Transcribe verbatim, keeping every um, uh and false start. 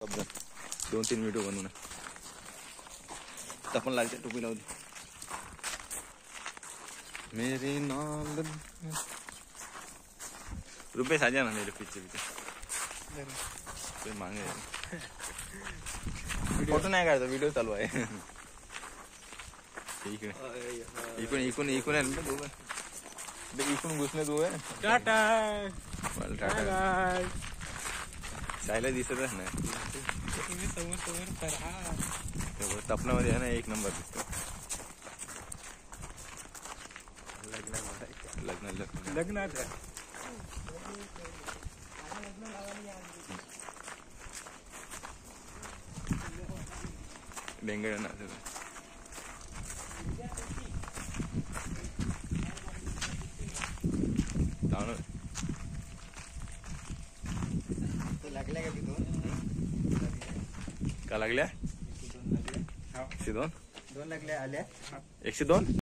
सब दोन तीन व्हिडिओ बनवून तपन लागते टोपी लावली मेरी नाल रुपये साजा ना मेरे पीछे पीछे कोई मांगे फोटो नाही काढतो व्हिडिओ चालू आहे इकडे इकडून इकडून इकडून आहे ना दोघं इकडून घुसणे दोघं टाटा मला टाटा जायला दिसतच नाही समोर समोर तपनामध्ये आहे ना एक नंबर दिसतो लग्न लग्न लग्नात बेंगळ ना लागल्या का तिथून का लागल्या एकशे दोन दोन लागल्या आल्या एकशे दोन